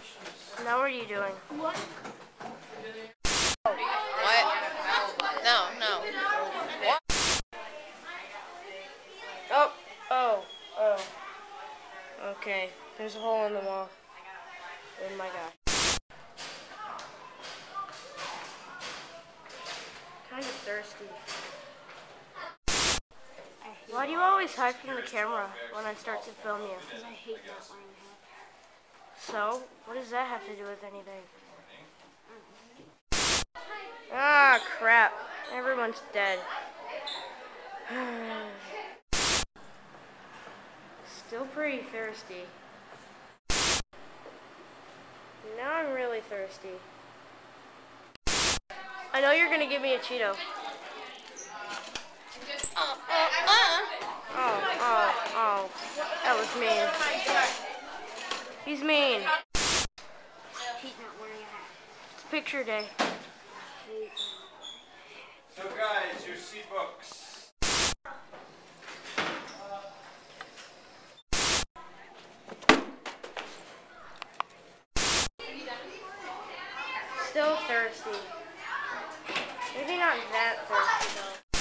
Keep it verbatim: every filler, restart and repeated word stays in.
Now what are you doing? What? No, no. What? Oh, oh, oh. Okay, there's a hole in the wall. Oh my god. Kind of thirsty. Why do you always hide from the camera when I start to film you? Because I hate not wearing a hat. So, what does that have to do with anything? Ah, crap. Everyone's dead. Still pretty thirsty. Now I'm really thirsty. I know you're gonna give me a Cheeto. Uh, uh, uh. Oh, oh, oh. That was mean. He's mean. He's not wearing a hat. It's picture day. So guys, your C books. Still thirsty. Maybe not that thirsty though.